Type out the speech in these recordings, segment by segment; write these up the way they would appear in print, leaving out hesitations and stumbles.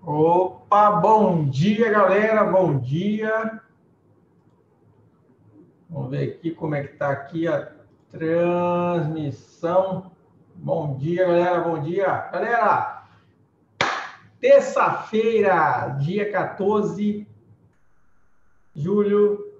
Opa, bom dia, galera, bom dia. Vamos ver aqui como é que tá aqui a transmissão. Bom dia, galera, bom dia. Galera, terça-feira, dia 14 de julho.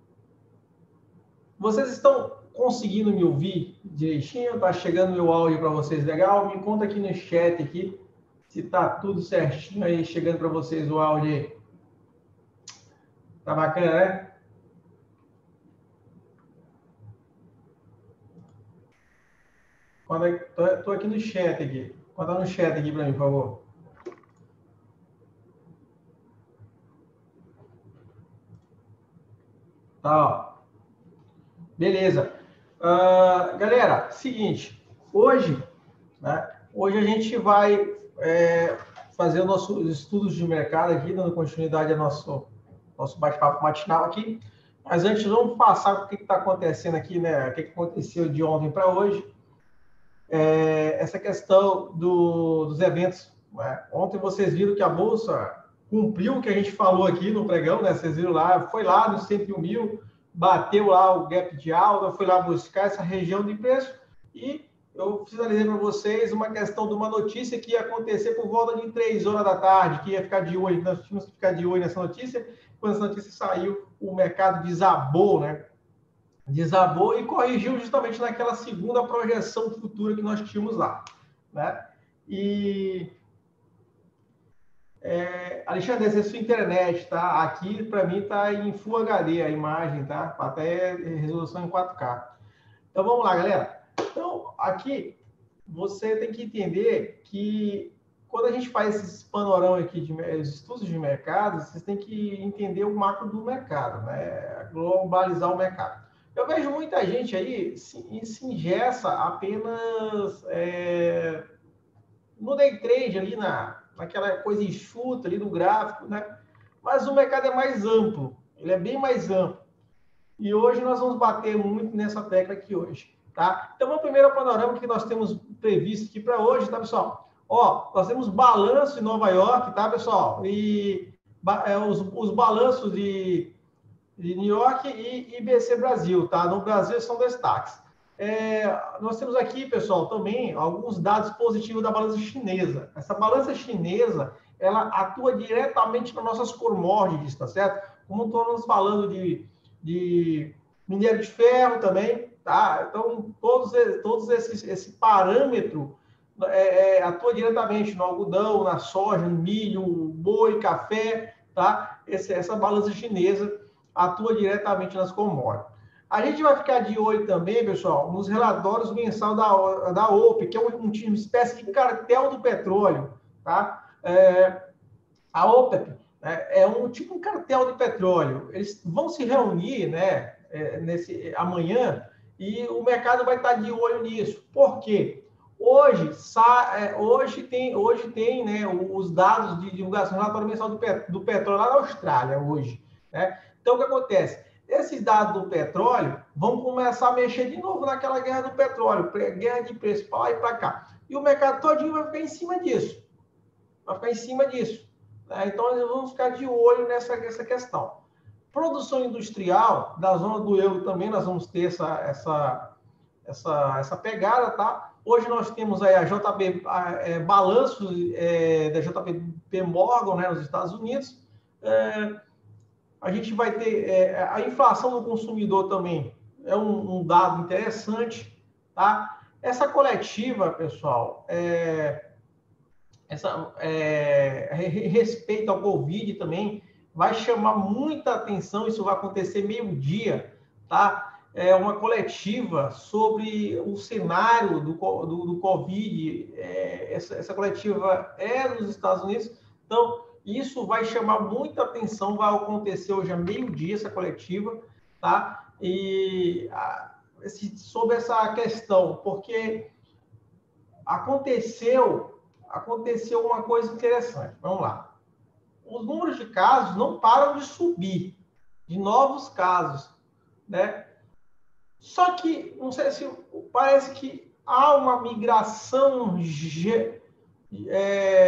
Vocês estão conseguindo me ouvir direitinho? Tá chegando meu áudio para vocês legal? Me conta aqui no chat aqui se tá tudo certinho aí, chegando para vocês o áudio aí. Tá bacana, né? Tô aqui no chat aqui. Conta no chat aqui para mim, por favor. Tá, ó. Beleza. Galera, seguinte. Hoje, né? Hoje a gente vai fazer os nossos estudos de mercado aqui, dando continuidade ao nosso bate-papo matinal aqui. Mas antes, vamos passar o que está acontecendo aqui, né? O que aconteceu de ontem para hoje. Essa questão dos eventos. Né? Ontem vocês viram que a Bolsa cumpriu o que a gente falou aqui no pregão, né? Vocês viram lá, foi lá nos 101 mil, bateu lá o gap de alta, foi lá buscar essa região de preço e eu finalizei para vocês uma questão de uma notícia que ia acontecer por volta de 3 horas da tarde, que ia ficar de olho, nós tínhamos que ficar de olho nessa notícia. Quando essa notícia saiu, o mercado desabou, né? Desabou e corrigiu justamente naquela segunda projeção futura que nós tínhamos lá, né? E Alexandre, essa é a sua internet, tá? Aqui para mim tá em Full HD a imagem, tá? Até resolução em 4K. Então vamos lá, galera. Então aqui você tem que entender que quando a gente faz esses panoramas aqui de estudos de mercado, vocês têm que entender o macro do mercado, né? Globalizar o mercado. Eu vejo muita gente aí se engessa apenas no day trade ali naquela coisa enxuta ali do gráfico, né? Mas o mercado é mais amplo, ele é bem mais amplo. E hoje nós vamos bater muito nessa tecla aqui hoje, tá? Então, o primeiro panorama que nós temos previsto aqui para hoje, tá, pessoal? Ó, nós temos balanço em Nova York, tá, pessoal? E os balanços de New York e IBC Brasil, tá? No Brasil são destaques. Nós temos aqui, pessoal, também alguns dados positivos da balança chinesa. Essa balança chinesa, ela atua diretamente nas nossas commodities, tá certo? Como estamos falando de minério de ferro também, tá? Então, todos esse parâmetro atua diretamente no algodão, na soja, no milho, boi, café, tá? Essa balança chinesa atua diretamente nas commodities. A gente vai ficar de olho também, pessoal, nos relatórios mensais da OPEP, que é uma espécie de cartel do petróleo, tá? A OPEP é tipo um cartel de petróleo. Eles vão se reunir, né, amanhã e o mercado vai estar de olho nisso. Por quê? Hoje tem né, os dados de divulgação relatório mensal do petróleo lá na Austrália, hoje. Né? Então, o que acontece? Esses dados do petróleo vão começar a mexer de novo naquela guerra do petróleo, guerra de preço para lá e para cá. E o mercado todinho vai ficar em cima disso. Vai ficar em cima disso. Né? Então, nós vamos ficar de olho nessa questão. Produção industrial, da zona do euro também, nós vamos ter essa pegada, tá? Hoje nós temos aí a JB, balanço da JP Morgan, né, nos Estados Unidos. A gente vai ter a inflação do consumidor também, é um dado interessante, tá? Essa coletiva, pessoal, respeito ao Covid também, vai chamar muita atenção, isso vai acontecer meio-dia, tá? É uma coletiva sobre o cenário do Covid, essa coletiva é nos Estados Unidos, então isso vai chamar muita atenção, vai acontecer hoje a meio-dia essa coletiva, tá? E sobre essa questão, porque aconteceu uma coisa interessante. Vamos lá. Os números de casos não param de subir, de novos casos, né? Só que, não sei se parece que há uma migração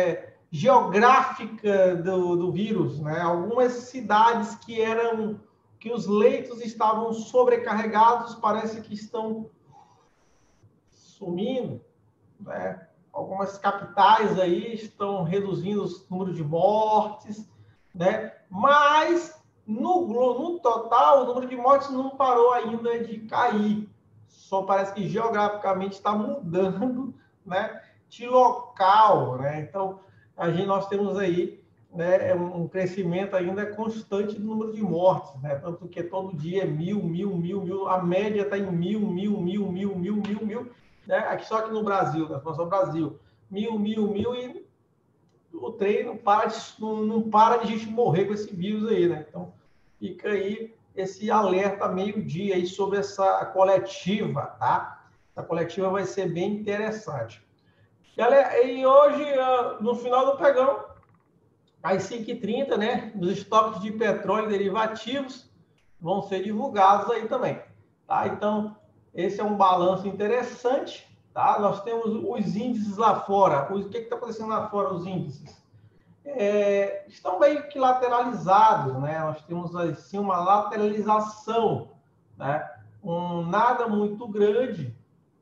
geográfica do vírus, né? Algumas cidades que os leitos estavam sobrecarregados, parece que estão sumindo, né? Algumas capitais aí estão reduzindo o número de mortes, né? Mas no total o número de mortes não parou ainda de cair. Só parece que geograficamente está mudando, né, de local, né? Então nós temos aí, né, um crescimento ainda constante do número de mortes, né? Tanto que todo dia é 1.000, a média está em 1.000, né? Aqui, só que no Brasil, na Fundação Brasil, 1.000, e o trem não para de gente morrer com esse vírus aí, né? Então, fica aí esse alerta meio-dia aí sobre essa coletiva, tá? Essa coletiva vai ser bem interessante. Galera, e hoje, no final do pregão, às 5h30, né, os estoques de petróleo e derivativos vão ser divulgados aí também, tá? Então, esse é um balanço interessante, tá? Nós temos os índices lá fora. O que está acontecendo lá fora, os índices? Estão meio que lateralizados, né? Nós temos, assim, uma lateralização, né? Nada muito grande,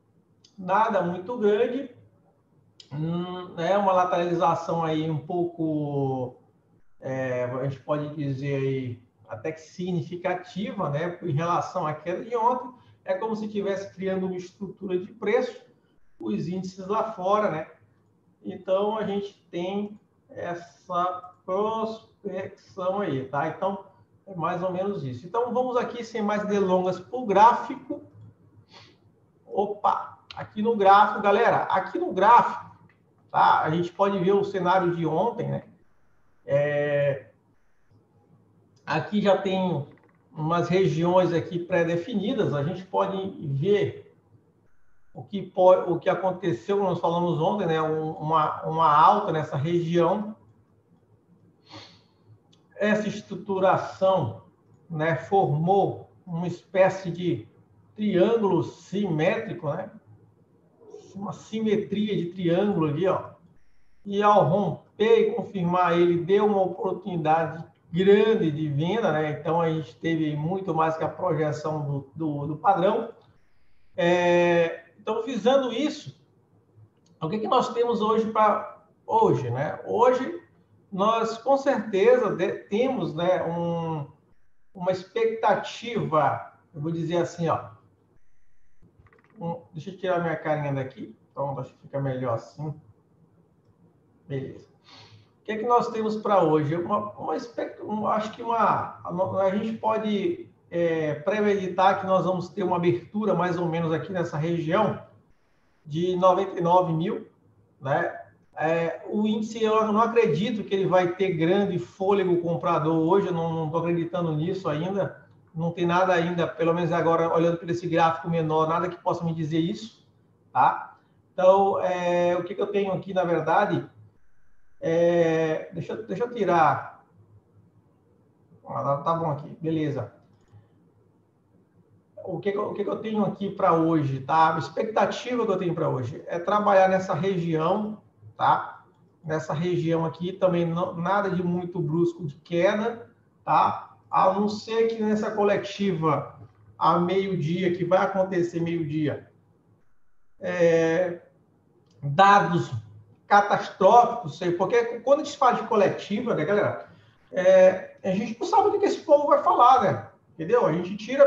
né? Uma lateralização aí um pouco, a gente pode dizer aí, até que significativa, né? Em relação à queda de ontem, é como se estivesse criando uma estrutura de preço, os índices lá fora, né? Então, a gente tem essa prospecção aí, tá? Então, é mais ou menos isso. Então, vamos aqui, sem mais delongas, para o gráfico. Opa! Aqui no gráfico, galera, aqui no gráfico, tá? A gente pode ver o cenário de ontem, né? Aqui já tem umas regiões aqui pré-definidas, a gente pode ver o que aconteceu, nós falamos ontem, né? Uma alta nessa região. Essa estruturação, né, formou uma espécie de triângulo simétrico, né? Uma simetria de triângulo ali, ó. E ao romper e confirmar ele, deu uma oportunidade grande de venda, né? Então a gente teve muito mais que a projeção do padrão. Então, visando isso, o que nós temos hoje para hoje, né? Hoje nós com certeza temos, né, uma expectativa, eu vou dizer assim, ó. Deixa eu tirar minha carinha daqui, então acho que fica melhor assim. Beleza. O que nós temos para hoje? Acho que a gente pode premeditar que nós vamos ter uma abertura mais ou menos aqui nessa região de 99 mil, né? O índice, eu não acredito que ele vai ter grande fôlego comprador hoje, eu não estou acreditando nisso ainda, não tem nada ainda, pelo menos agora, olhando por esse gráfico menor, nada que possa me dizer isso, tá? Então, o que eu tenho aqui, na verdade, deixa eu tirar, tá bom aqui, beleza. O que eu tenho aqui para hoje, tá? A expectativa que eu tenho para hoje é trabalhar nessa região, tá? Nessa região aqui também nada de muito brusco de queda, tá? A não ser que nessa coletiva a meio-dia, que vai acontecer meio-dia, dados catastróficos, porque quando a gente fala de coletiva, né, galera, a gente não sabe o que esse povo vai falar, né? Entendeu? A gente tira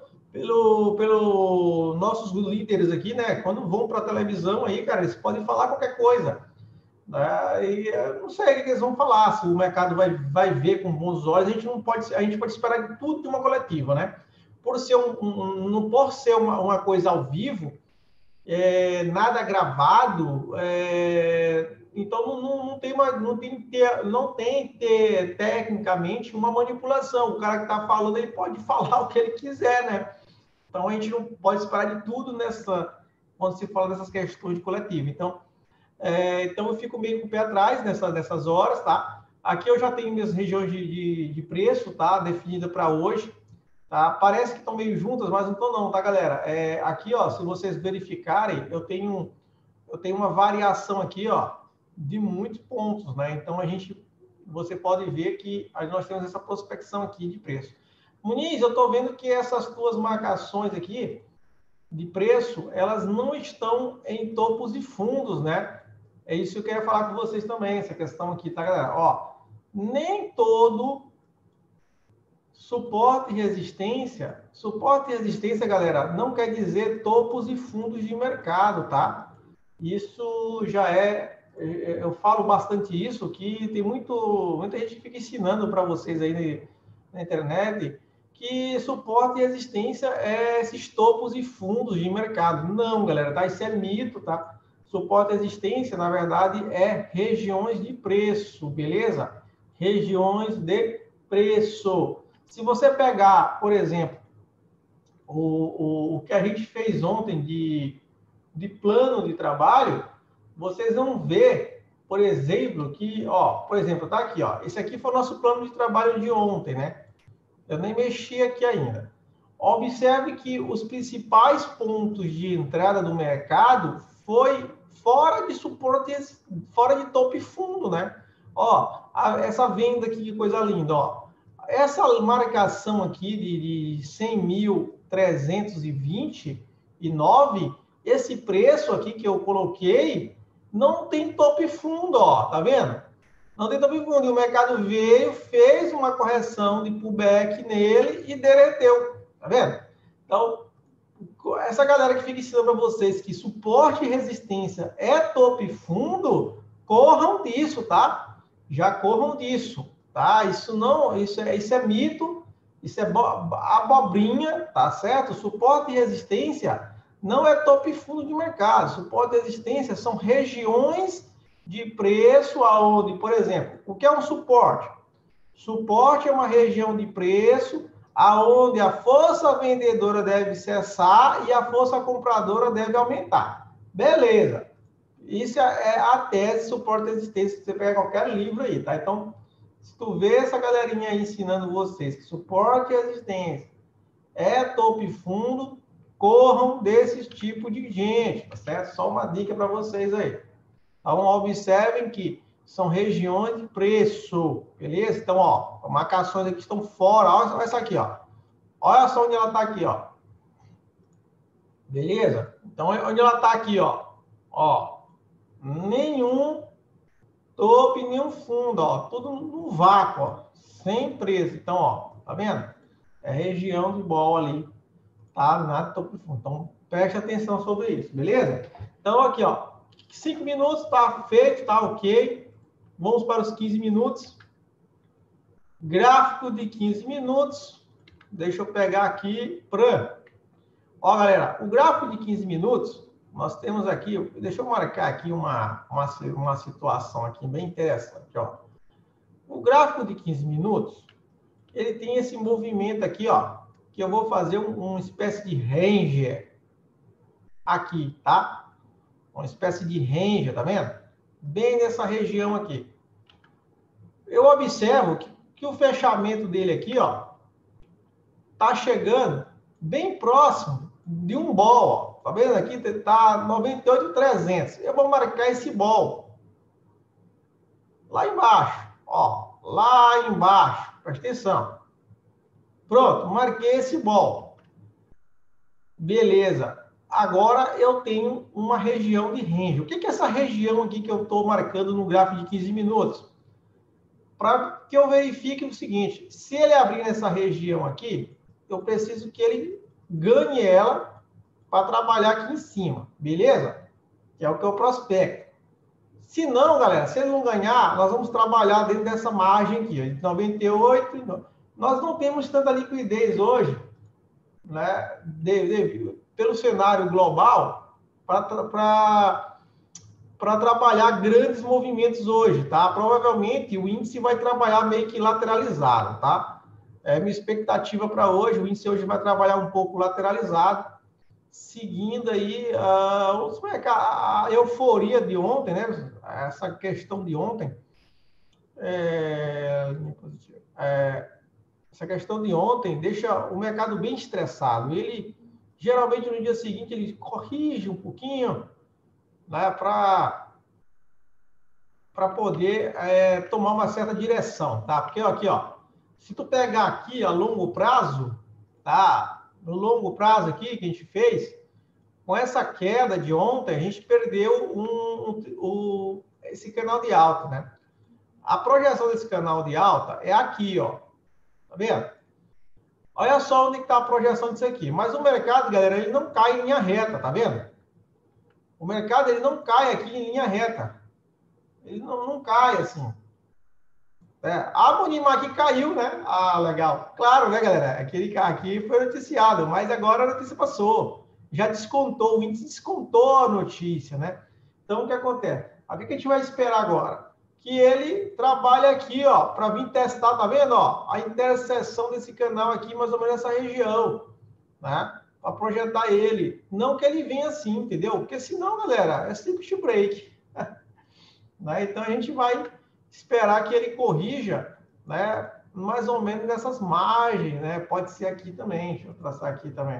pelo nossos líderes aqui, né? Quando vão para a televisão aí, cara, eles podem falar qualquer coisa. Né? E eu não sei o que eles vão falar, se o mercado vai ver com bons olhos, a gente pode esperar de tudo de uma coletiva, né? Por ser não por ser uma coisa ao vivo, nada gravado, então não tem tecnicamente uma manipulação. O cara que está falando, ele pode falar o que ele quiser, né? Então a gente não pode esperar de tudo quando se fala dessas questões de coletivo. Então eu fico meio com o pé atrás nessas horas, tá? Aqui eu já tenho minhas regiões de preço, tá? Definida para hoje, tá? Parece que estão meio juntas, mas não estão não, tá, galera? Aqui, ó, se vocês verificarem, eu tenho uma variação aqui, ó, de muitos pontos, né? Então, você pode ver que nós temos essa prospecção aqui de preço. Muniz, eu estou vendo que essas tuas marcações aqui de preço, elas não estão em topos e fundos, né? É isso que eu queria falar com vocês também, essa questão aqui, tá, galera? Ó, nem todo suporte e resistência, galera, não quer dizer topos e fundos de mercado, tá? Isso já eu falo bastante isso, que tem muita gente que fica ensinando para vocês aí na internet que suporte e resistência é esses topos e fundos de mercado. Não, galera, tá? Isso é mito, tá? Suporte e resistência, na verdade, é regiões de preço, beleza? Regiões de preço. Se você pegar, por exemplo, o que a gente fez ontem de plano de trabalho, vocês vão ver, por exemplo, que, ó, por exemplo, tá aqui, ó, esse aqui foi o nosso plano de trabalho de ontem, né? Eu nem mexi aqui ainda. Observe que os principais pontos de entrada do mercado foi fora de suporte, fora de topo e fundo, né? Ó, essa venda aqui, que coisa linda, ó. Essa marcação aqui de 100.329, esse preço aqui que eu coloquei, não tem topo e fundo, ó, tá vendo? Não tem topo e fundo. E o mercado veio, fez uma correção de pullback nele e derreteu, tá vendo? Então, essa galera que fica ensinando para vocês que suporte e resistência é topo e fundo, corram disso, tá? Já corram disso, tá? Isso é mito, isso é abobrinha, tá certo? Suporte e resistência não é topo e fundo de mercado. Suporte e resistência são regiões de preço aonde, por exemplo, o que é um suporte? Suporte é uma região de preço aonde a força vendedora deve cessar e a força compradora deve aumentar. Beleza. Isso é a tese suporte e resistência que você pega qualquer livro aí, tá? Então, se tu vê essa galerinha aí ensinando vocês que suporte e resistência é topo e fundo, corram desses tipos de gente, tá certo? Só uma dica para vocês aí. Então, observem que são regiões de preço, beleza? Então, ó, marcações aqui estão fora. Olha essa aqui, ó. Olha só onde ela está aqui, ó. Beleza? Então, onde ela está aqui, ó. Ó, nenhum topo e nenhum fundo, ó. Tudo no vácuo, ó. Sem preço. Então, ó, tá vendo? É região de bola ali, tá? Nada de topo e fundo. Então, preste atenção sobre isso, beleza? Então, aqui, ó. 5 minutos, tá feito, tá ok. Vamos para os 15 minutos. Gráfico de 15 minutos. Deixa eu pegar aqui para... Ó, galera, o gráfico de 15 minutos, nós temos aqui... Deixa eu marcar aqui uma situação aqui bem interessante, ó. O gráfico de 15 minutos, ele tem esse movimento aqui, ó, que eu vou fazer uma espécie de range aqui, tá? Uma espécie de range, tá vendo? Bem nessa região aqui. Eu observo que o fechamento dele aqui, ó, tá chegando bem próximo de um bol, ó. Tá vendo aqui? Tá 98,300. Eu vou marcar esse bol lá embaixo, ó, lá embaixo. Presta atenção. Pronto, marquei esse bol. Beleza. Agora eu tenho uma região de range. O que é essa região aqui que eu estou marcando no gráfico de 15 minutos? Para que eu verifique o seguinte, se ele abrir nessa região aqui, eu preciso que ele ganhe ela para trabalhar aqui em cima, beleza? Que é o que eu prospecto. Se não, galera, se ele não ganhar, nós vamos trabalhar dentro dessa margem aqui, ó, de 98. Nós não temos tanta liquidez hoje, né, pelo cenário global, para trabalhar grandes movimentos hoje, tá? Provavelmente o índice vai trabalhar meio que lateralizado, tá? É minha expectativa para hoje, o índice hoje vai trabalhar um pouco lateralizado, seguindo aí a euforia de ontem, né? Essa questão de ontem, essa questão de ontem deixa o mercado bem estressado. Ele, geralmente, no dia seguinte, ele corrige um pouquinho, né, para para poder tomar uma certa direção, tá? Porque aqui, ó, se tu pegar aqui a longo prazo, tá? No longo prazo aqui que a gente fez, com essa queda de ontem, a gente perdeu esse canal de alta, né? A projeção desse canal de alta é aqui, ó. Tá vendo? Olha só onde está a projeção disso aqui. Mas o mercado, galera, ele não cai em linha reta, tá vendo? O mercado, ele não cai aqui em linha reta. Ele não cai assim. A Monimac caiu, né? Ah, legal. Claro, né, galera? Aquele aqui foi noticiado, mas agora a notícia passou. Já descontou, o índice descontou a notícia, né? Então, o que acontece? O que a gente vai esperar agora? Que ele trabalhe aqui, ó, para vir testar, tá vendo? Ó, a interseção desse canal aqui, mais ou menos nessa região, né? Para projetar ele. Não que ele venha assim, entendeu? Porque senão, galera, é simples break. Né? Então, a gente vai esperar que ele corrija, né? Mais ou menos nessas margens, né? Pode ser aqui também, deixa eu traçar aqui também.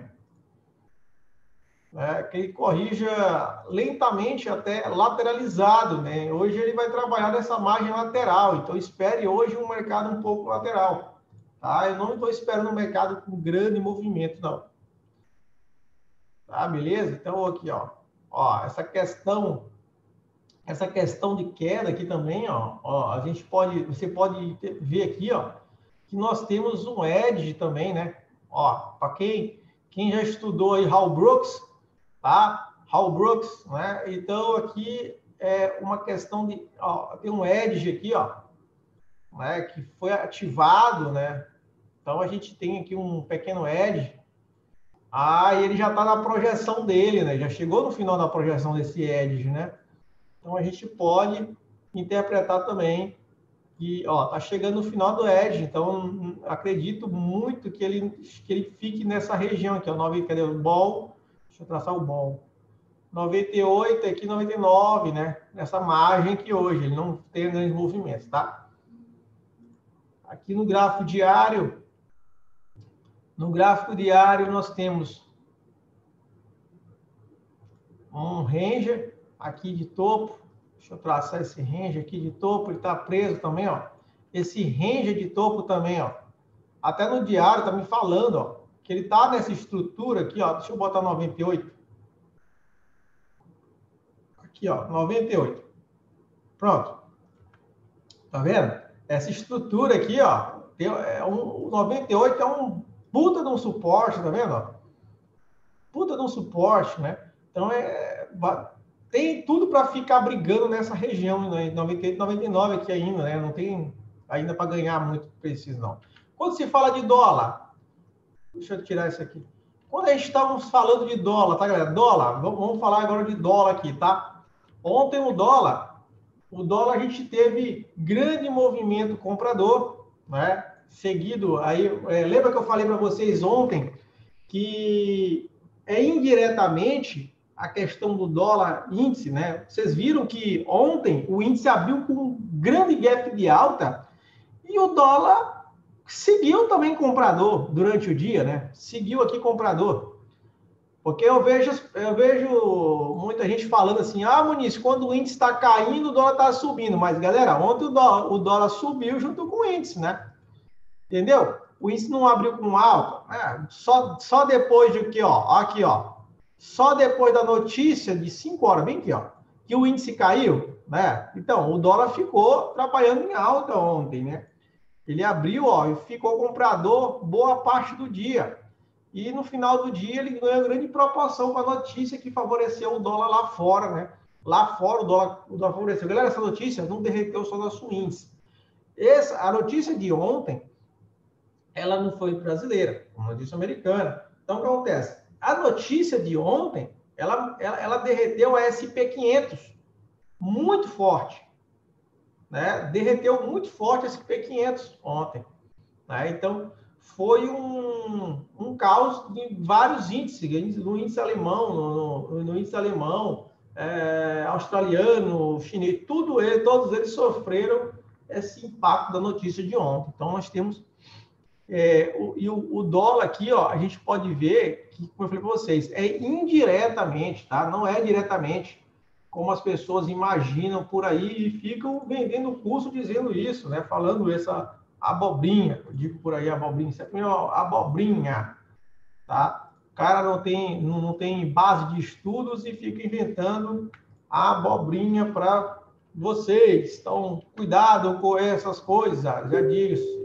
Que ele corrija lentamente até lateralizado, né? Hoje ele vai trabalhar nessa margem lateral, então espere hoje um mercado um pouco lateral, tá? Eu não estou esperando um mercado com grande movimento, não. Tá, beleza? Então aqui, ó, essa questão de queda aqui também, ó, você pode ver aqui, ó, que nós temos um edge também, né? Ó, para quem já estudou aí Hal Brooks, tá? Hal Brooks, né? Então aqui é uma questão de, ó, tem um edge aqui, ó, né? Que foi ativado, né? Então a gente tem aqui um pequeno edge. E ele já está na projeção dele, né? Já chegou no final da projeção desse edge, né? Então a gente pode interpretar também que, ó, tá chegando no final do edge. Então acredito muito que ele fique nessa região aqui, ó, cadê o ball? Deixa eu traçar o ball. 98 aqui, 99, né? Nessa margem aqui hoje, ele não tem grandes movimentos, tá? Aqui no gráfico diário, nós temos um ranger aqui de topo. Deixa eu traçar esse ranger aqui de topo, ele está preso também, ó. Esse ranger de topo também, ó. Até no diário tá me falando, ó, que ele tá nessa estrutura aqui, ó. Deixa eu botar 98. Aqui, ó, 98. Pronto. Tá vendo? Essa estrutura aqui, ó, o 98 é um puta de um suporte, tá vendo? Ó? Puta de um suporte, né? Então, tem tudo para ficar brigando nessa região, né? 98, 99 aqui ainda, né? Não tem ainda para ganhar muito preciso, não. Quando se fala de dólar, deixa eu tirar isso aqui. Quando a gente estávamos falando de dólar, tá, galera? Dólar, vamos falar agora de dólar aqui, tá? Ontem o dólar a gente teve grande movimento comprador, né? Seguido aí, lembra que eu falei para vocês ontem que indiretamente a questão do dólar índice, né? Vocês viram que ontem o índice abriu com um grande gap de alta e o dólar seguiu também comprador durante o dia, né? Seguiu aqui comprador. Porque eu vejo muita gente falando assim, Muniz, quando o índice está caindo, o dólar está subindo. Mas, galera, ontem o dólar subiu junto com o índice, né? Entendeu? O índice não abriu com alta. Só depois de que, ó, aqui, ó. Só depois da notícia de 5 horas, bem aqui, ó, que o índice caiu, né? Então, o dólar ficou trabalhando em alta ontem, né? Ele abriu, ó, e ficou comprador boa parte do dia. E no final do dia ele ganhou grande proporção com a notícia que favoreceu o dólar lá fora, né? Lá fora o dólar favoreceu. Galera, essa notícia não derreteu só nosso índice. A notícia de ontem, ela não foi brasileira, uma notícia americana. Então, o que acontece? A notícia de ontem, ela derreteu a SP500 muito forte. Né? Derreteu muito forte a SP500 ontem. Né? Então, foi um caos de vários índices, no índice alemão, no índice alemão, australiano, chinês, todos eles sofreram esse impacto da notícia de ontem. Então, nós temos o dólar aqui, ó, a gente pode ver que, como eu falei para vocês, indiretamente, tá? Não é diretamente, como as pessoas imaginam por aí e ficam vendendo curso dizendo isso, né? Falando essa abobrinha, eu digo por aí abobrinha, isso é abobrinha, tá? O cara não tem base de estudos e fica inventando a abobrinha para vocês. Então, cuidado com essas coisas, já disse.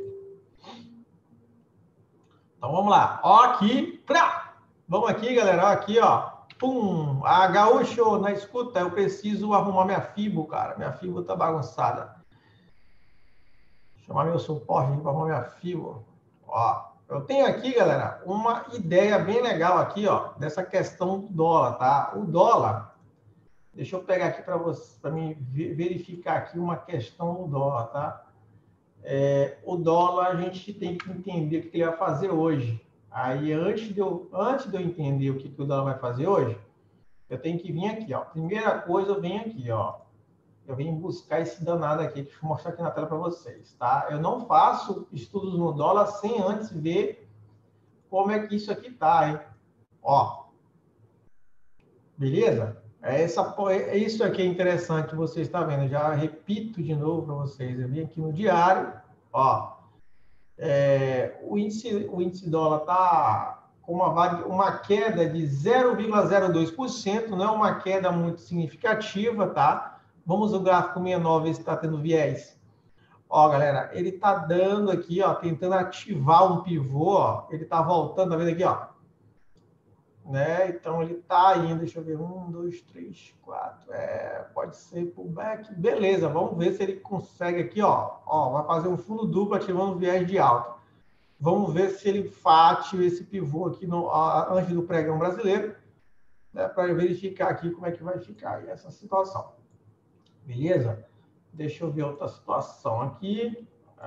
Então, vamos lá. Ó, aqui, vamos aqui, galera, ó, aqui, ó. Pum! A Gaúcho, na escuta, eu preciso arrumar minha FIBO, cara. Minha FIBO tá bagunçada. Chamar meu suporte para arrumar minha FIBO. Ó, eu tenho aqui, galera, uma ideia bem legal aqui, ó, dessa questão do dólar, tá? O dólar, deixa eu pegar aqui para você, para mim verificar aqui uma questão do dólar, tá? O dólar, a gente tem que entender o que ele vai fazer hoje. Aí, antes de eu entender o que o dólar vai fazer hoje, eu tenho que vir aqui, ó. Primeira coisa, eu venho aqui, ó. Eu venho buscar esse danado aqui, deixa eu mostrar aqui na tela para vocês, tá? Eu não faço estudos no dólar sem antes ver como é que isso aqui tá, hein? Ó. Beleza? Isso aqui é interessante, você está vendo. Já repito de novo para vocês. Eu vim aqui no diário, ó. O índice dólar está com uma queda de 0,02%, não é uma queda muito significativa, tá? Vamos no gráfico 69, ver se está tendo viés. Ó, galera, ele está dando aqui, ó, tentando ativar um pivô, ó. Ele está voltando, tá vendo aqui, ó? Né? Então, ele está indo, deixa eu ver, 1, 2, 3, 4, pode ser pullback, beleza, vamos ver se ele consegue aqui, ó, vai fazer um fundo duplo ativando o viés de alta. Vamos ver se ele fate esse pivô aqui antes do pregão brasileiro, né, para verificar aqui como é que vai ficar essa situação. Beleza? Deixa eu ver outra situação aqui.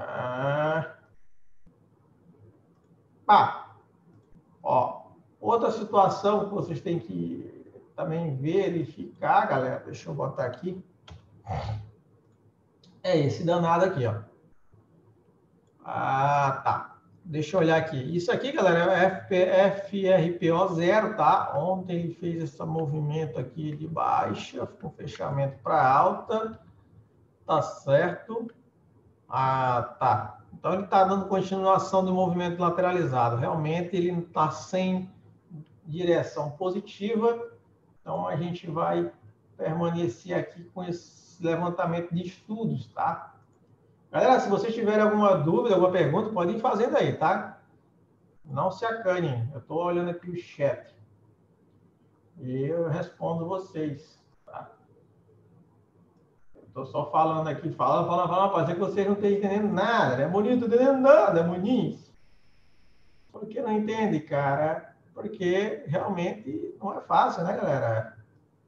Ó, outra situação que vocês têm que também verificar, galera, deixa eu botar aqui, é esse danado aqui, ó. Tá. Deixa eu olhar aqui. Isso aqui, galera, é FRPO 0, tá? Ontem ele fez esse movimento aqui de baixa, com fechamento para alta. Tá certo? Tá. Então ele está dando continuação do movimento lateralizado. Realmente ele está sem direção positiva. Então a gente vai permanecer aqui com esse levantamento de estudos, tá? Galera, se vocês tiverem alguma dúvida, alguma pergunta, podem ir fazendo aí, tá? Não se acanhem. Eu estou olhando aqui o chat. E eu respondo vocês, tá? Estou só falando aqui, falando, parece que vocês não estão entendendo nada, né? Moninho, não estou entendendo nada, Moninho. Por que não entende, cara? Porque realmente não é fácil, né, galera?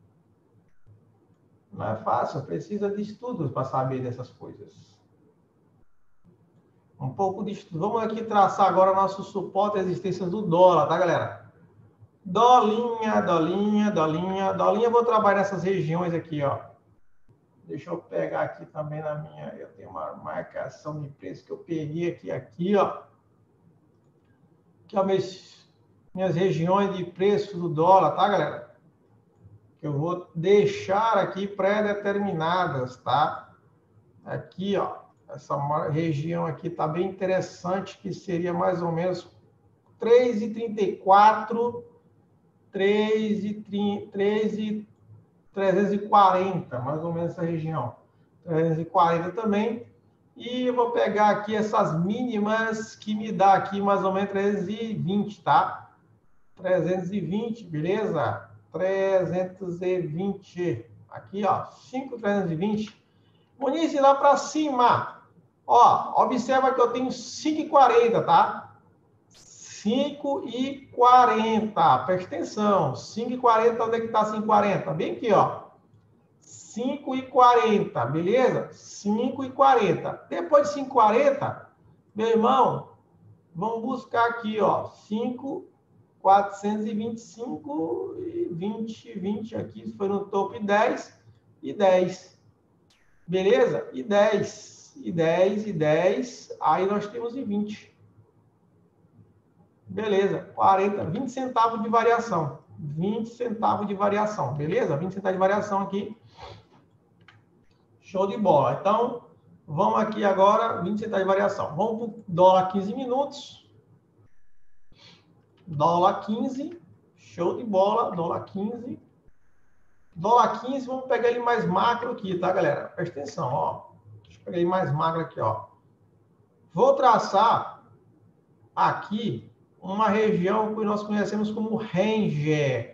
Não é fácil, precisa de estudos para saber dessas coisas. Um pouco de estudo. Vamos aqui traçar agora nosso suporte e resistência do dólar, tá, galera? Dolinha, dolinha, dolinha, dolinha. Eu vou trabalhar nessas regiões aqui, ó. Deixa eu pegar aqui também na minha... Eu tenho uma marcação de preço que eu peguei aqui, ó. Aqui, ó, minhas regiões de preço do dólar, tá, galera? Que eu vou deixar aqui pré-determinadas, tá? Aqui, ó. Essa região aqui está bem interessante, que seria mais ou menos 3,34, 3,340, mais ou menos essa região. 340 também. E eu vou pegar aqui essas mínimas que me dá aqui mais ou menos 320, tá? 320, beleza? 320. Aqui, ó, 5,320. Muniz, lá para cima. Ó, observa que eu tenho 5,40, tá? 5,40. Presta atenção. 5,40, onde é que está 5,40? Bem aqui, ó. 5,40, beleza? 5,40. Depois de 5,40, meu irmão, vamos buscar aqui, ó. 5,425 e 20 aqui. Foi no topo e 10 e 10. Beleza? E 10. E 10, e 10. Aí nós temos e 20. Beleza. 40, 20 centavos de variação. 20 centavos de variação, beleza? 20 centavos de variação aqui. Show de bola. Então, vamos aqui agora, 20 centavos de variação. Vamos para o dólar 15 minutos. Dólar 15. Show de bola. Dólar 15. Dólar 15, vamos pegar ele mais macro aqui, tá, galera? Presta atenção, ó. Deixa eu pegar ele mais macro aqui, ó. Vou traçar aqui uma região que nós conhecemos como range.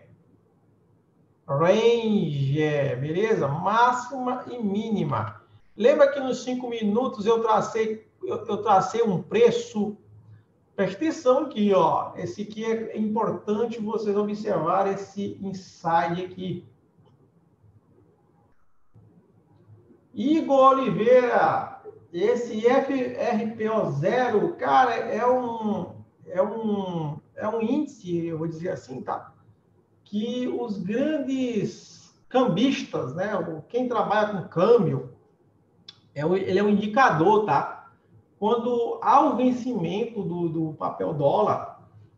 Range, beleza? Máxima e mínima. Lembra que nos 5 minutos eu tracei um preço? Presta atenção aqui, ó. Esse aqui é importante vocês observar esse insight aqui. Igor Oliveira, esse FRPO0, cara, é um índice, eu vou dizer assim, tá? Que os grandes cambistas, né? Quem trabalha com câmbio, ele é um indicador, tá? Quando há o vencimento do papel dólar,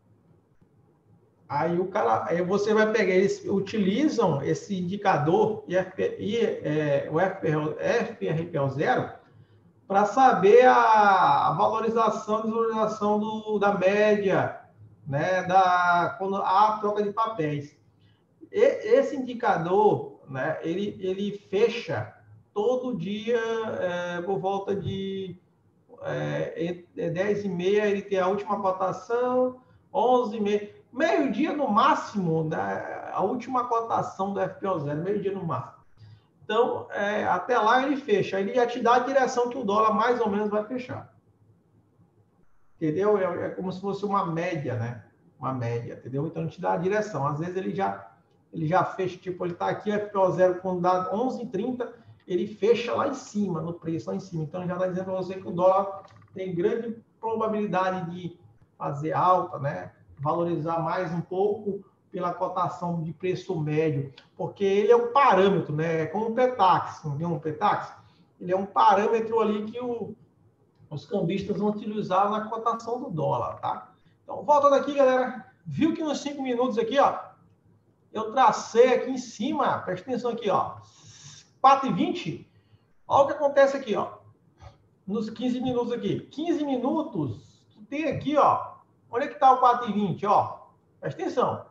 aí você vai pegar, eles utilizam esse indicador o FRPO0 para saber a valorização e desvalorização da média, né? Quando há troca de papéis. Esse indicador, né, ele fecha todo dia por volta de 10h30, ele tem a última cotação, 11h30, meio-dia no máximo, né, a última cotação do FPO0, meio-dia no máximo. Então, até lá ele fecha, ele já te dá a direção que o dólar mais ou menos vai fechar. Entendeu? É como se fosse uma média, né? Uma média, entendeu? Então, ele te dá a direção. Às vezes ele já fecha, tipo, ele está aqui, FPO0, quando dá 11h30, ele fecha lá em cima, no preço, lá em cima. Então, já está dizendo para você que o dólar tem grande probabilidade de fazer alta, né? Valorizar mais um pouco pela cotação de preço médio, porque ele é um parâmetro, né? É como um PETAX, não viu um PETAX? Ele é um parâmetro ali que os cambistas vão utilizar na cotação do dólar, tá? Então, voltando aqui, galera, viu que nos 5 minutos aqui, ó, eu tracei aqui em cima, presta atenção aqui, ó, 4h20, olha o que acontece aqui, ó, nos 15 minutos aqui. 15 minutos, tem aqui, ó, onde é que está o 4h20, ó, presta atenção.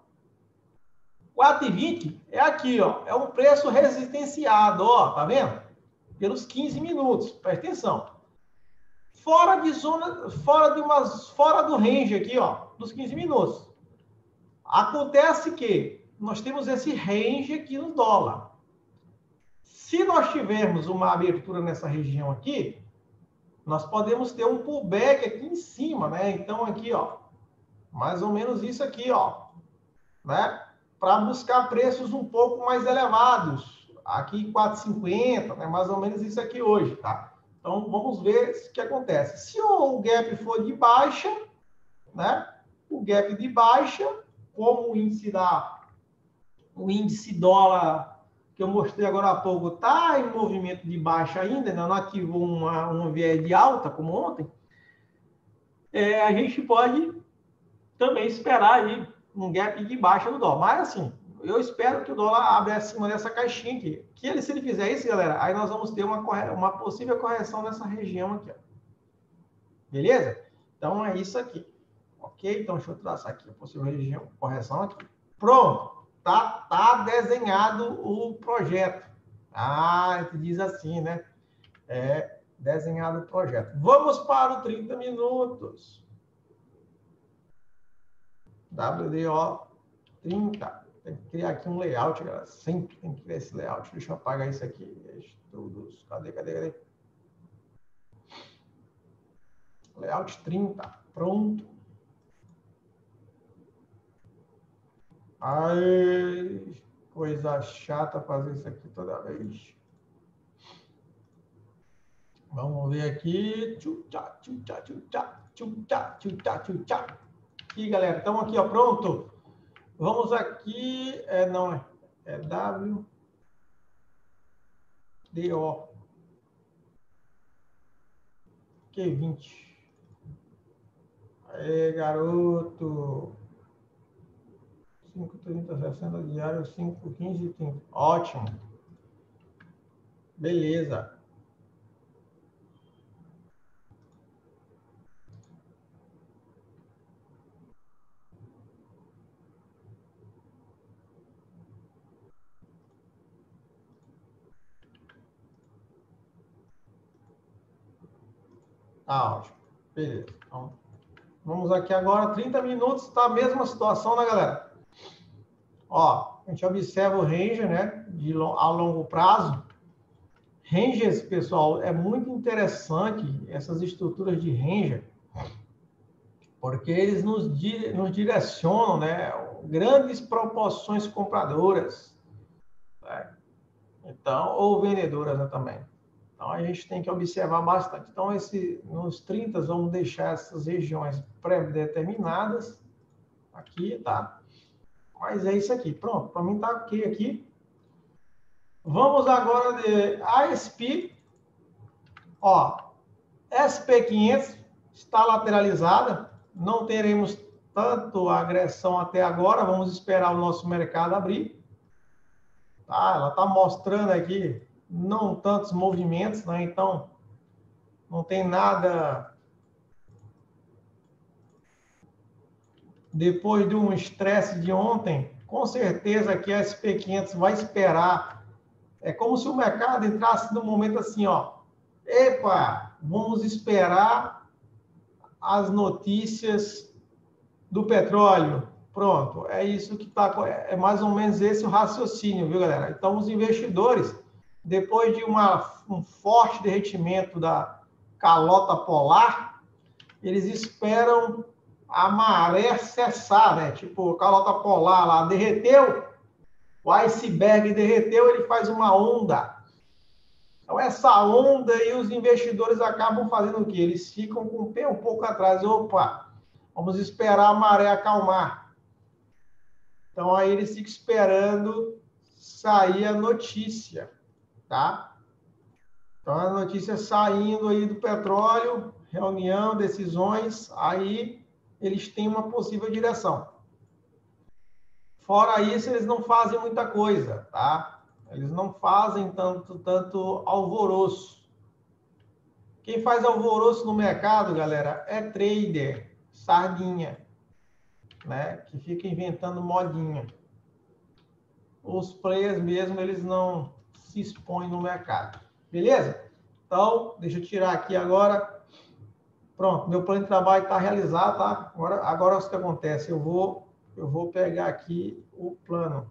4h20 é aqui, ó, é um preço resistenciado, ó, tá vendo? Pelos 15 minutos, presta atenção. Fora de zona, fora do range aqui, ó, dos 15 minutos. Acontece que nós temos esse range aqui no dólar. Se nós tivermos uma abertura nessa região aqui, nós podemos ter um pullback aqui em cima, né? Então, aqui, ó, mais ou menos isso aqui, ó, né? Para buscar preços um pouco mais elevados. Aqui, 4,50, né? Mais ou menos isso aqui hoje, tá? Então, vamos ver o que acontece. Se o gap for de baixa, né? O gap de baixa, como o índice dólar que eu mostrei agora há pouco está em movimento de baixa ainda não ativou um viés de alta, como ontem, a gente pode também esperar aí um gap de baixa do dólar. Mas, assim, eu espero que o dólar abra acima dessa caixinha aqui. Se ele fizer isso, galera, aí nós vamos ter uma possível correção nessa região aqui, ó. Beleza? Então, é isso aqui. Ok? Então, deixa eu traçar aqui a possível região, correção aqui. Pronto. Tá desenhado o projeto. Diz assim, né? É desenhado o projeto. Vamos para o 30 minutos. WDO 30. Tem que criar aqui um layout, galera. Sempre tem que criar esse layout. Deixa eu apagar isso aqui. Estudos. Cadê? Layout 30. Pronto. Ai, coisa chata fazer isso aqui toda vez. Vamos ver aqui. Aqui, galera. Estamos aqui, ó, pronto. Vamos aqui. Não, é WDO. Q20. Aê, garoto. 5, 30, 60 diário, 5, 15, 30. Ótimo. Beleza. Tá ótimo. Beleza. Então, vamos aqui agora, 30 minutos, tá a mesma situação, né, galera? Ó, a gente observa o range, né, a longo prazo. Ranges, pessoal, é muito interessante essas estruturas de range, porque eles nos direcionam, né, grandes proporções compradoras, né? Então, ou vendedoras, né, também. Então, a gente tem que observar bastante. Então, nos 30, vamos deixar essas regiões pré-determinadas aqui, tá? Mas é isso aqui. Pronto, para mim tá ok aqui. Vamos agora de ASP. Ó, SP500 está lateralizada. Não teremos tanto agressão até agora. Vamos esperar o nosso mercado abrir. Tá? Ela está mostrando aqui não tantos movimentos, né? Então, não tem nada. Depois de um estresse de ontem, com certeza que a SP500 vai esperar. É como se o mercado entrasse num momento assim, ó. Epa, vamos esperar as notícias do petróleo. Pronto, é isso que está. É mais ou menos esse o raciocínio, viu, galera? Então, os investidores, depois de um forte derretimento da calota polar, eles esperam a maré cessar, né? Tipo, a calota polar lá derreteu, o iceberg derreteu, ele faz uma onda. Então, essa onda aí, os investidores acabam fazendo o quê? Eles ficam com o pé um pouco atrás. Opa, vamos esperar a maré acalmar. Então, aí eles ficam esperando sair a notícia, tá? Então, a notícia saindo aí do petróleo, reunião, decisões, aí eles têm uma possível direção. Fora isso, eles não fazem muita coisa, tá? Eles não fazem tanto alvoroço. Quem faz alvoroço no mercado, galera, é trader, sardinha, né? Que fica inventando modinha. Os players mesmo, eles não se expõem no mercado. Beleza? Então, deixa eu tirar aqui agora. Pronto, meu plano de trabalho está realizado, tá? Agora o que acontece? Eu vou pegar aqui o plano.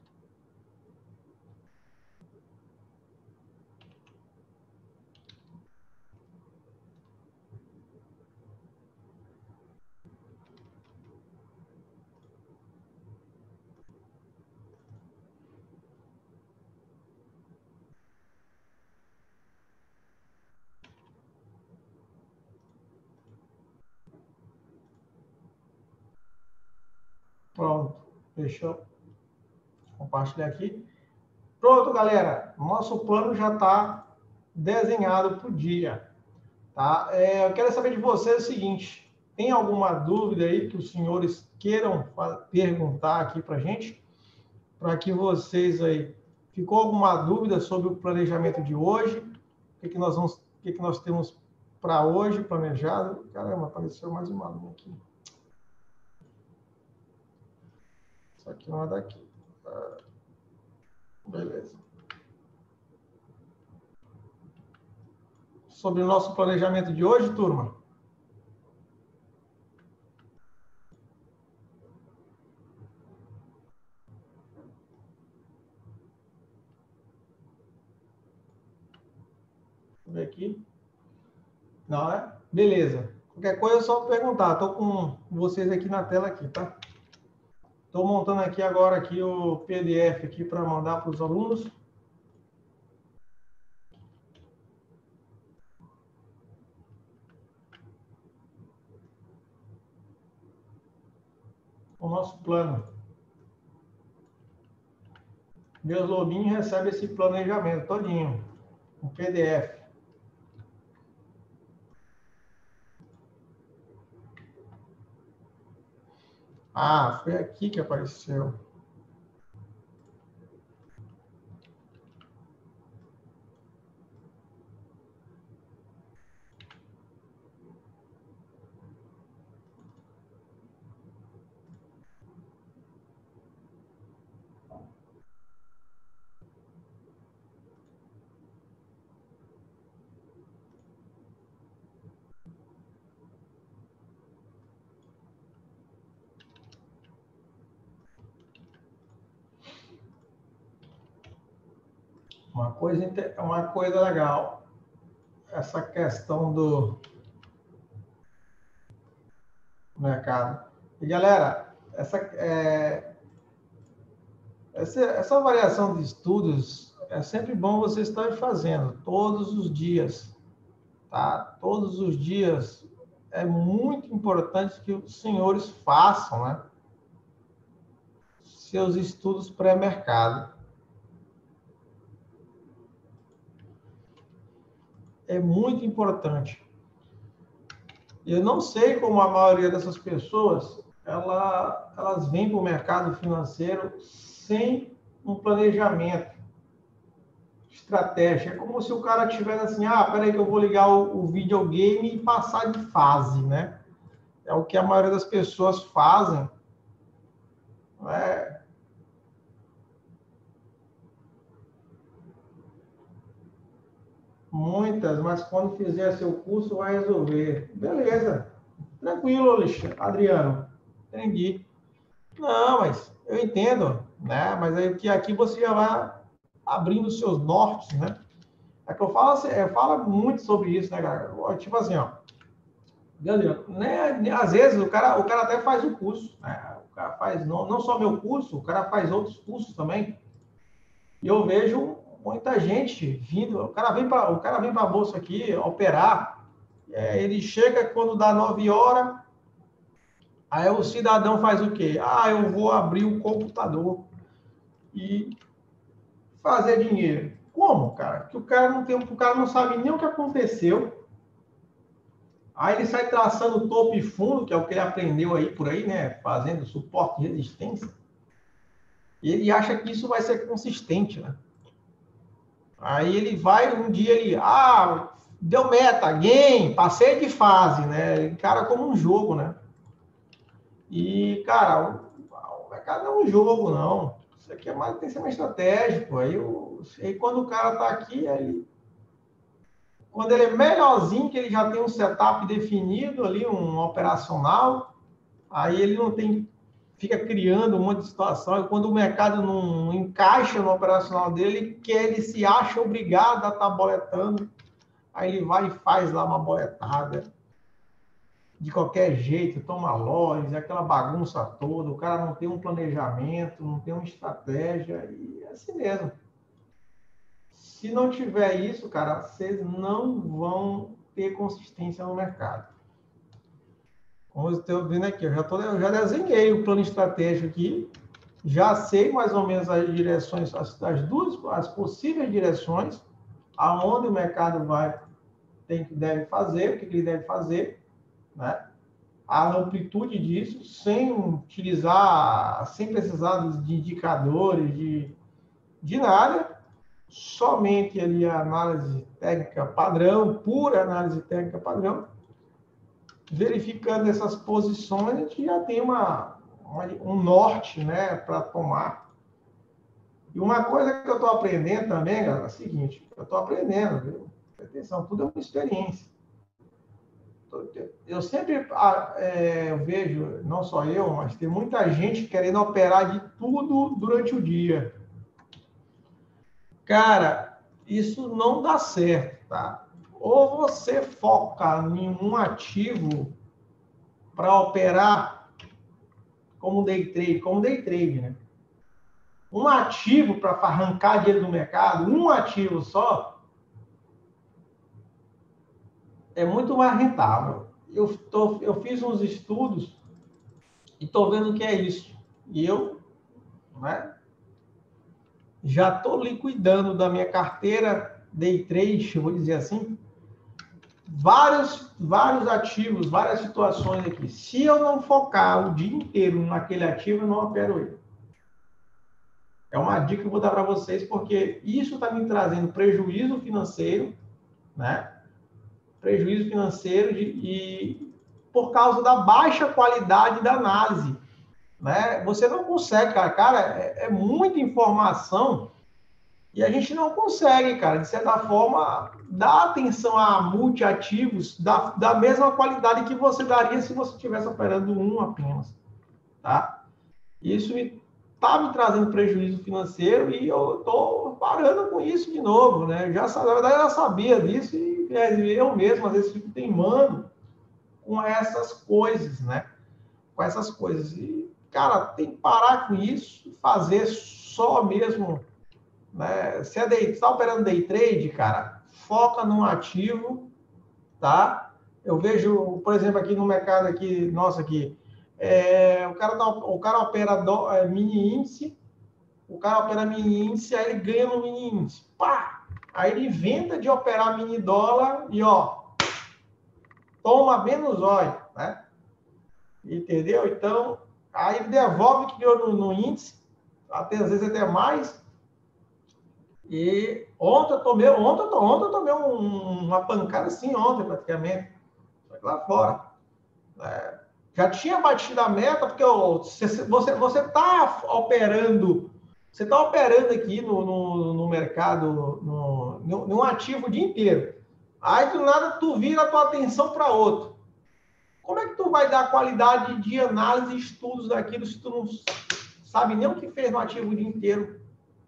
Pronto, deixa eu compartilhar aqui. Pronto, galera, nosso plano já está desenhado para o dia. Tá? Eu quero saber de vocês o seguinte: tem alguma dúvida aí que os senhores queiram perguntar aqui para a gente? Para que vocês aí. Ficou alguma dúvida sobre o planejamento de hoje? O que nós temos para hoje planejado? Caramba, apareceu mais uma linha aqui. Isso aqui não é daqui. Beleza. Sobre o nosso planejamento de hoje, turma? Deixa eu ver aqui. Não, né? Beleza. Qualquer coisa é só perguntar. Estou com vocês aqui na tela aqui, tá? Estou montando aqui agora aqui o PDF aqui para mandar para os alunos. O nosso plano. Meus lobinhos recebem esse planejamento todinho, um PDF. Ah, foi aqui que apareceu. Uma coisa legal, essa questão do mercado. E galera, essa variação de estudos é sempre bom você estar fazendo todos os dias, tá? Todos os dias é muito importante que os senhores façam, né, seus estudos pré-mercado. É muito importante. Eu não sei como a maioria dessas pessoas, elas vêm para o mercado financeiro sem um planejamento, estratégia. É como se o cara tivesse assim, peraí que eu vou ligar o videogame e passar de fase, né? É o que a maioria das pessoas fazem. Né? Muitas, mas quando fizer seu curso vai resolver. Beleza, tranquilo, Alexandre. Adriano, entendi. Não, mas eu entendo, né? Mas aí que aqui você já vai abrindo os seus nortes, né? É que eu falo, assim, eu falo muito sobre isso, né, cara? Tipo assim, ó. Né, às vezes o cara até faz o curso, né? O cara faz não só meu curso, o cara faz outros cursos também. E eu vejo muita gente vindo, o cara vem para a bolsa aqui operar, ele chega quando dá 9 horas, aí o cidadão faz o quê? Eu vou abrir o computador e fazer dinheiro. Como, cara? Que o cara não sabe nem o que aconteceu. Aí ele sai traçando topo e fundo, que é o que ele aprendeu aí por aí, né? Fazendo suporte de resistência. E ele acha que isso vai ser consistente, né? Aí ele vai, um dia deu meta, game, passei de fase, né? Encara como um jogo, né? E, cara, o mercado não é um jogo, não. Isso aqui tem que ser mais estratégico. Aí quando o cara tá aqui, quando ele é melhorzinho, que ele já tem um setup definido ali, um operacional, aí ele não tem, fica criando um monte de situação, e quando o mercado não encaixa no operacional dele, ele se acha obrigado a estar boletando, aí ele vai e faz lá uma boletada, de qualquer jeito, toma lojas, aquela bagunça toda, o cara não tem um planejamento, não tem uma estratégia, e é assim mesmo. Se não tiver isso, cara, vocês não vão ter consistência no mercado. Como eu estou vendo aqui, eu já desenhei o plano estratégico aqui, já sei mais ou menos as direções, as possíveis direções, aonde o mercado deve fazer, o que ele deve fazer, né? A amplitude disso, sem precisar de indicadores, de nada, somente ali a análise técnica padrão, pura análise técnica padrão, verificando essas posições, a gente já tem um norte, né, para tomar. E uma coisa que eu estou aprendendo também, galera, é o seguinte, eu estou aprendendo, viu? Atenção, tudo é uma experiência. Eu sempre vejo, não só eu, mas tem muita gente querendo operar de tudo durante o dia. Cara, isso não dá certo, tá? Ou você foca em um ativo para operar como day trade, né? Um ativo para arrancar dinheiro do mercado, um ativo só, é muito mais rentável. Eu fiz uns estudos e estou vendo que é isso. E eu, né, já estou liquidando da minha carteira day trade, vou dizer assim, vários ativos, várias situações aqui. Se eu não focar o dia inteiro naquele ativo, eu não opero ele. É uma dica que eu vou dar para vocês, porque isso está me trazendo prejuízo financeiro, né? Prejuízo financeiro e por causa da baixa qualidade da análise, né? Você não consegue, cara, é muita informação e a gente não consegue, cara, de certa forma, dar atenção a multiativos da mesma qualidade que você daria se você estivesse operando um apenas, tá? Isso está me trazendo prejuízo financeiro e eu estou parando com isso de novo, né? Na verdade, eu já sabia disso e eu mesmo, às vezes, fico teimando com essas coisas, né? Com essas coisas. E, cara, tem que parar com isso, fazer só mesmo, né? Se está operando day trade, cara, foca num ativo, tá? Eu vejo, por exemplo, aqui no mercado aqui, nossa, aqui, o cara opera mini índice, aí ele ganha no mini índice. Pá! Aí ele inventa de operar mini dólar e, ó, toma menos óleo, né? Entendeu? Então, aí ele devolve o que ganhou no índice, até, às vezes até mais. E ontem eu tomei uma pancada assim, ontem praticamente, lá fora. Já tinha batido a meta, porque você está operando, aqui no mercado, num ativo o dia inteiro. Aí, do nada, tu vira a tua atenção para outro. Como é que tu vai dar qualidade de análise e estudos daquilo se tu não sabe nem o que fez no ativo o dia inteiro?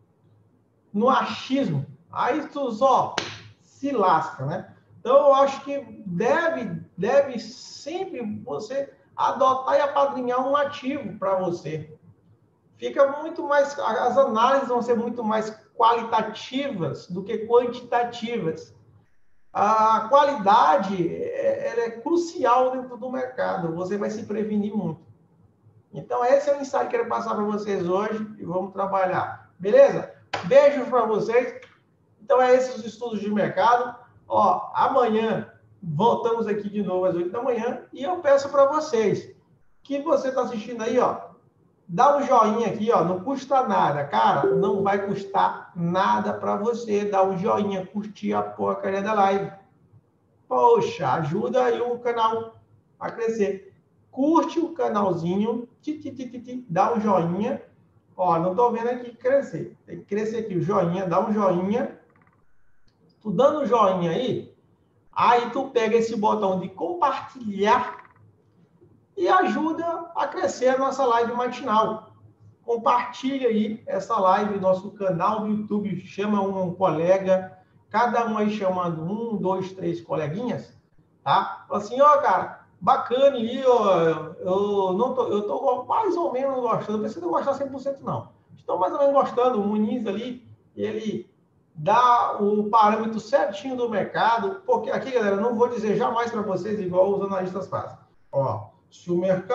No achismo. Aí tu só se lasca, né? Então, eu acho que deve sempre você adotar e apadrinhar um ativo para você. Fica muito mais, as análises vão ser muito mais qualitativas do que quantitativas. A qualidade ela é crucial dentro do mercado, você vai se prevenir muito. Então, esse é o insight que eu quero passar para vocês hoje e vamos trabalhar. Beleza? Beijos para vocês. Então, esses os estudos de mercado. Ó, amanhã voltamos aqui de novo às 8 da manhã e eu peço para vocês que você está assistindo aí, ó, dá um joinha aqui, ó, não custa nada, cara, não vai custar nada para você dar um joinha, curtir a porcaria da live. Poxa, ajuda aí o canal a crescer. Curte o canalzinho, dá um joinha. Ó, não tô vendo aqui crescer. Tem que crescer aqui o joinha, dá um joinha. Tu dando um joinha aí tu pega esse botão de compartilhar e ajuda a crescer a nossa live matinal. Compartilha aí essa live, nosso canal do YouTube, chama um colega, cada um aí chamando 1, 2, 3 coleguinhas, tá? Fala assim, ó, cara, bacana aí, ó, eu tô mais ou menos gostando, não precisa gostar 100% não. Estou mais ou menos gostando, o Muniz ali, ele dá o parâmetro certinho do mercado, porque aqui, galera, eu não vou dizer jamais para vocês igual os analistas fazem. Ó, se o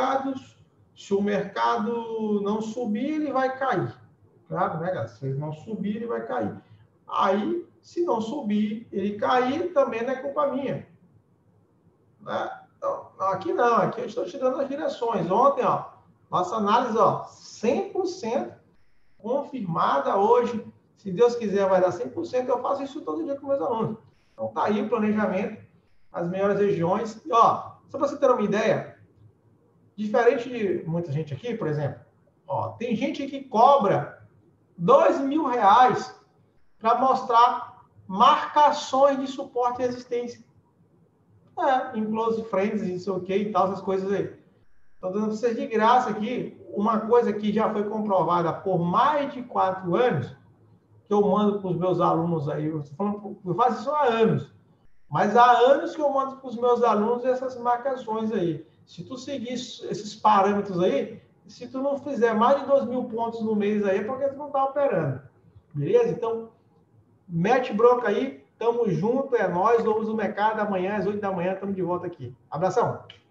mercado não subir, ele vai cair. Claro, né, galera? Se ele não subir, ele vai cair. Aí, se não subir, ele cair, também não é culpa minha. Né? Então, aqui não, aqui eu estou te dando as direções. Ontem, ó, nossa análise, ó, 100% confirmada hoje. Se Deus quiser, vai dar 100%. Eu faço isso todo dia com meus alunos. Então, tá aí o planejamento, as melhores regiões. E, ó, só para você ter uma ideia, diferente de muita gente aqui, por exemplo, ó, tem gente que cobra R$2.000 para mostrar marcações de suporte e resistência. Em close friends, não sei o que e tal, essas coisas aí. Estou dando para vocês de graça aqui uma coisa que já foi comprovada por mais de 4 anos, que eu mando para os meus alunos aí. Eu faço isso há anos. Mas há anos que eu mando para os meus alunos essas marcações aí. Se tu seguir esses parâmetros aí, se tu não fizer mais de 2.000 pontos no mês aí, é porque tu não está operando. Beleza? Então, mete bronca aí. Tamo junto, é nóis. Vamos no mercado amanhã, às 8 da manhã. Estamos de volta aqui. Abração!